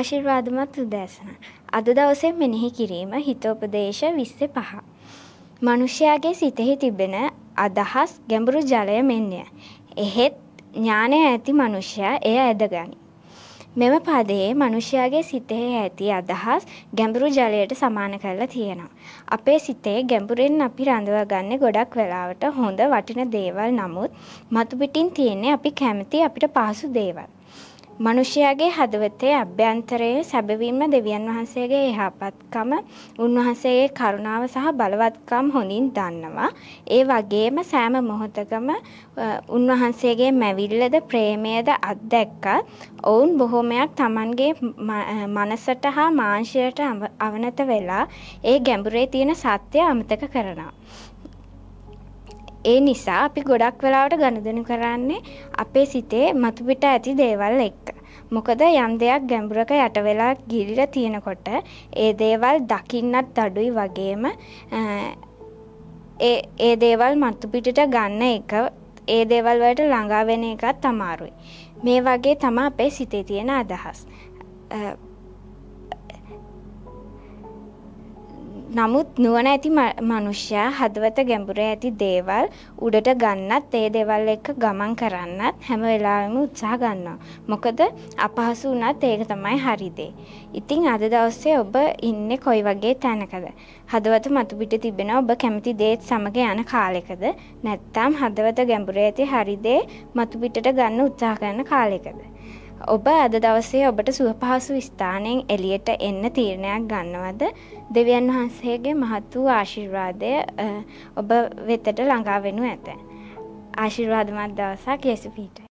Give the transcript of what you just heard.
ආශිර්වාදමත් උදෑසන. අද දවසේ මෙනෙහි කිරීම හිතෝපදේශ 25. මිනිසයාගේ සිතෙහි තිබෙන අදහස් ගැඹුරු ජලය මෙන්ය. එහෙත් ඥානය ඇති මිනිසයා එය ඇදගනි. මෙම පදයේ මිනිසයාගේ සිතෙහි ඇති අදහස් ගැඹුරු ජලයට සමාන කරලා තියෙනවා. අපේ සිතේ ගැඹුරින් අපි රඳවගන්නේ ගොඩක් වෙලාවට හොඳ වටින දේවල්. නමුත් මතු පිටින් තියෙන්නේ අපි කැමති අපිට පහසු දේවල්. මිනිසයාගේ හදවතේ අභ්‍යන්තරයේ සැබවින්ම දෙවියන් වහන්සේගේ යහපත්කම, උන්වහන්සේගේ කරුණාව සහ බලවත්කම් හොඳින් දන්නවා. ඒ වගේම සෑම මොහොතකම උන්වහන්සේගේ මැවිල්ලද ප්‍රේමයද අත්දැක්කත් ඔවුන් බොහෝමයක් Tamanගේ මනසට හා මාංශයට අවනත වෙලා ඒ ගැඹුරේ තියෙන සත්‍ය අමතක කරනවා. ඒ නිසා අපි ගොඩක් වෙලාවට ගනුදෙනු කරන්නේ අපේ සිතේ මතුපිට ඇති දේවල් එක්ක. මොකද යම් දෙයක් ගැඹුරක යට වෙලා ගිලිලා තියෙනකොට ඒ දේවල් දකින්නත් අඩුයි වගේම ඒ දේවල් මතුපිටට ගන්න එක ඒ දේවල් වලට ළඟා වෙන එකත් අමාරුයි. මේ වගේ තමයි අපේ සිතේ තියෙන අදහස්. නමුත් නුවණ ඇති මනුෂ්‍යයා හදවත ගැඹුරේ ඇති දේවල් උඩට ගන්නත් ඒ දේවල් එක්ක ගමන් කරන්නත් හැම වෙලාවෙම උත්සාහ ගන්නවා. මොකද අපහසු වුණත් ඒක තමයි හරි දේ. ඉතින් අද දවසේ ඔබ ඉන්නේ කොයි වගේ තැනකද? හදවත මතු පිට තිබෙන ඔබ කැමති දේත් සමග යන කාලෙකද? නැත්නම් හදවත ගැඹුරේ ඇති හරි දේ මතු පිටට ගන්න උත්සාහ කරන කාලෙකද? ඔබ අද දවසේ ඔබට සුව පහසු ස්ථානයෙන් එළියට එන්න තීරණයක් ගන්නවද? දෙවියන් වහන්සේගේ මහත් වූ ආශිර්වාදය ඔබ වෙතට ළඟා වෙනු ඇත. ආශිර්වාදමත් දවසක්. යේසු පිහිටයි.